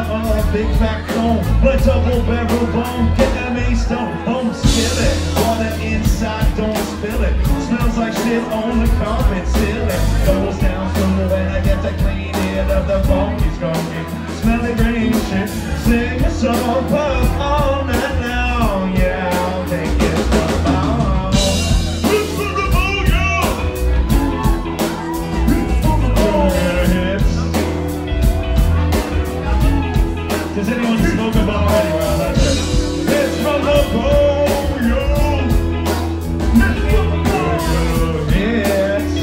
a big fat cone, my double barrel bone, get me stone, home skillet, water inside, don't spill it, smells like shit on the carpet, still it goes down from when I get to clean it up, the funky skunky, smelly green shit, sing a song, pop all night long, yeah, I'll take it from the ball. It's for the booyah! It's for the booyah hits. Does anyone smoke a ball already around that shit? It's from the booyah! It's for the booyah hits.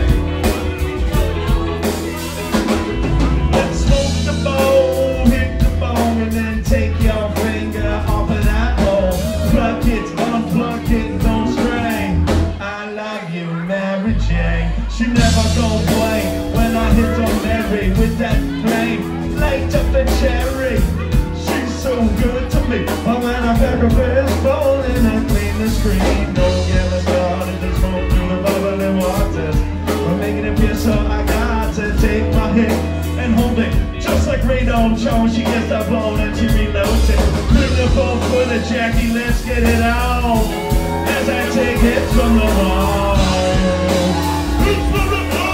Let's smoke the bowl, hit the bone, and then take your finger off of that hole. Pluck it, unplug it, don't stray. I love you, Mary Jane. She never gon' play when I hit on Mary with that flame. Light up the cherry, she's so good to me. But when I pack her first bowl and I clean the screen, don't get me started to smoke through the bubbling waters. I'm making it feel so I got to take my hit and hold it. Just like Radon Jones, she gets that bone and she reloads it. Flip the ball for the Jackie, let's get it on. As I take hits from the wall. It's from the wall.